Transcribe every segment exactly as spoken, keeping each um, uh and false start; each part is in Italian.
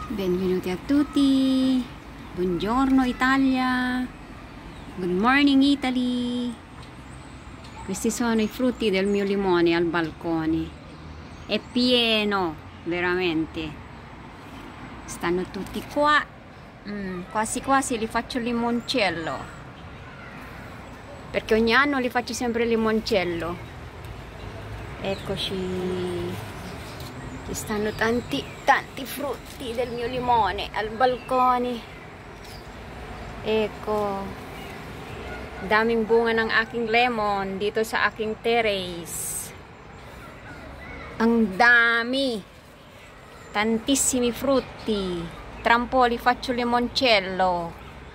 Benvenuti a tutti, buongiorno Italia, good morning Italy. Questi sono i frutti del mio limone al balcone, è pieno, veramente, stanno tutti qua, mm, quasi quasi li faccio limoncello, perché ogni anno li faccio sempre limoncello. Eccoci. Ci stanno tanti, tanti frutti del mio limone al balcone. Ecco. Daming bunga ng aking lemon dito sa aking terrace. Ang dami. Tantissimi frutti. Tra un po' li faccio limoncello.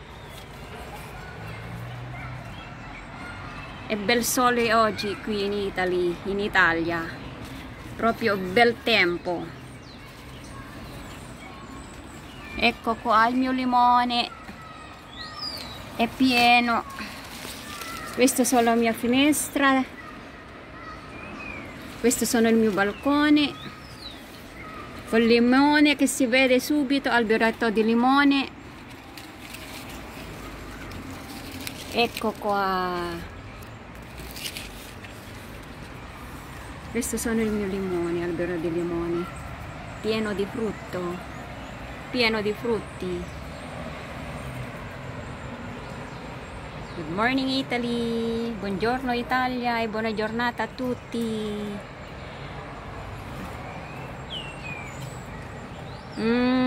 È bel sole oggi qui in Italy, in Italia. Proprio bel tempo. Ecco qua il mio limone, è pieno. Questa è la mia finestra, questo sono il mio balcone con il limone che si vede subito, alberetto di limone. Ecco qua. Questo sono il mio limone, albero di limone, pieno di frutto, pieno di frutti. Good morning Italy, buongiorno Italia e buona giornata a tutti. Mm.